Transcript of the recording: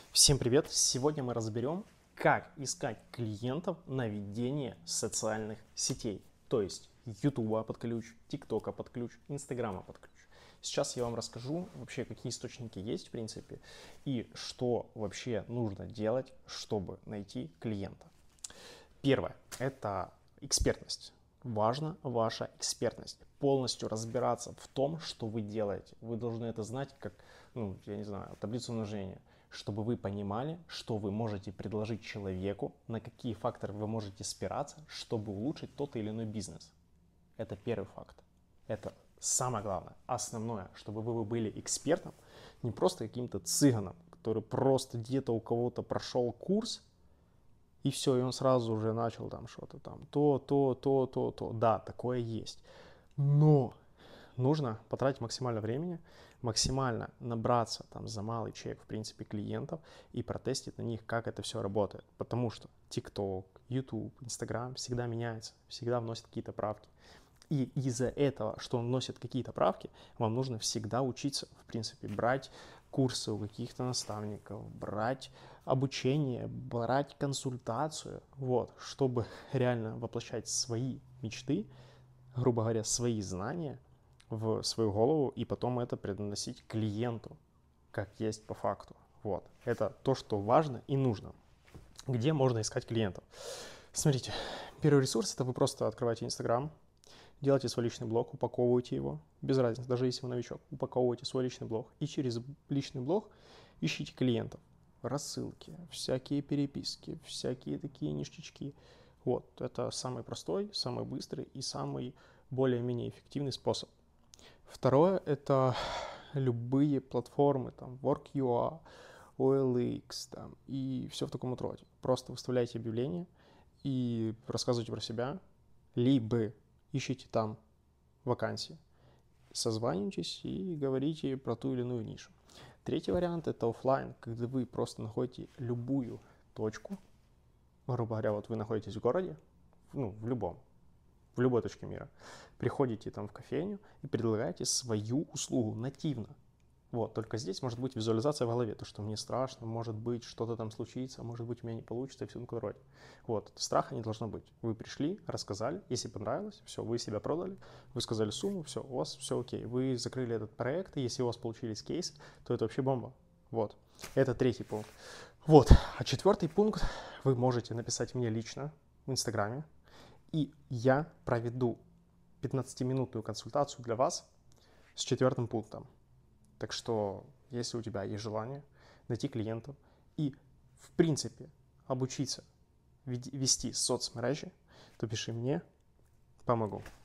Всем привет! Сегодня мы разберем, как искать клиентов на ведение социальных сетей. То есть YouTube под ключ, TikTok под ключ, Instagram под ключ. Сейчас я вам расскажу вообще, какие источники есть в принципе и что вообще нужно делать, чтобы найти клиента. Первое – это экспертность. Важна ваша экспертность. Полностью разбираться в том, что вы делаете. Вы должны это знать, как, я не знаю, таблицу умножения, чтобы вы понимали, что вы можете предложить человеку, на какие факторы вы можете спираться, чтобы улучшить тот или иной бизнес. Это первый фактор. Это самое главное, основное, чтобы вы были экспертом, не просто каким-то цыганом, который просто где-то у кого-то прошел курс, и все, и он сразу уже начал там что-то там, то. Да, такое есть. Но нужно потратить максимально времени, максимально набраться там за малый чек, в принципе, клиентов и протестить на них, как это все работает. Потому что TikTok, YouTube, Instagram всегда меняется, всегда вносят какие-то правки. И из-за этого, что он вносит какие-то правки, вам нужно всегда учиться, в принципе, брать курсы у каких-то наставников, брать обучение, брать консультацию, вот, чтобы реально воплощать свои мечты, грубо говоря, свои знания в свою голову и потом это приносить клиенту, как есть по факту. Вот. Это то, что важно и нужно. Где можно искать клиентов? Смотрите, первый ресурс – это вы просто открываете Instagram, делайте свой личный блог, упаковывайте его, без разницы, даже если вы новичок, упаковывайте свой личный блог и через личный блог ищите клиентов, рассылки, всякие переписки, всякие такие ништячки. Вот, это самый простой, самый быстрый и самый более-менее эффективный способ. Второе – это любые платформы, там, Work.ua, OLX, там, и все в таком роде. Просто выставляйте объявление и рассказывайте про себя, либо ищите там вакансии, созванивайтесь и говорите про ту или иную нишу. Третий вариант – это офлайн, когда вы просто находите любую точку, грубо говоря, вот вы находитесь в городе, в любой точке мира, приходите там в кофейню и предлагаете свою услугу нативно. Вот, только здесь может быть визуализация в голове, то, что мне страшно, может быть, что-то там случится, может быть, у меня не получится и все такое роде. Вот, страха не должно быть. Вы пришли, рассказали, если понравилось, все, вы себя продали, вы сказали сумму, все, у вас все окей. Вы закрыли этот проект, и если у вас получились кейсы, то это вообще бомба. Вот, это третий пункт. Вот, а четвертый пункт, вы можете написать мне лично в Инстаграме, и я проведу 15-минутную консультацию для вас с четвертым пунктом. Так что, если у тебя есть желание найти клиентов и, в принципе, обучиться вести соцмережи, то пиши мне, помогу.